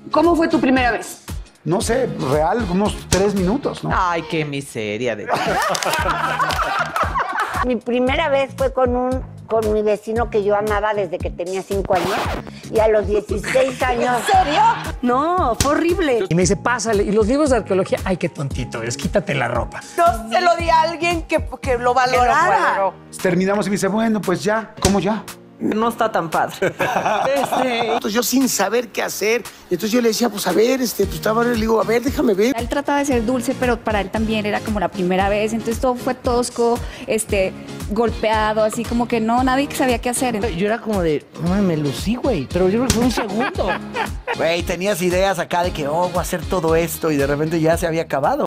¿Cómo fue tu primera vez? No sé, real, unos 3 minutos, ¿no? Ay, qué miseria de... Mi primera vez fue con mi vecino que yo amaba desde que tenía 5 años y a los 16 años. ¿En serio? No, fue horrible. Y me dice, pásale. Y los libros de arqueología, ay, qué tontito eres, quítate la ropa. No se lo di a alguien que lo valorara. Terminamos y me dice, bueno, pues ya, ¿cómo ya? No está tan padre. Entonces yo sin saber qué hacer, entonces yo le decía, pues a ver, pues estaba, le digo, a ver, déjame ver. Él trataba de ser dulce, pero para él también era como la primera vez, entonces todo fue tosco, golpeado, así como que no, nadie sabía qué hacer. Yo era como de, no, me lucí, güey, pero yo creo que fue un segundo. Güey, tenías ideas acá de que, voy a hacer todo esto y de repente ya se había acabado.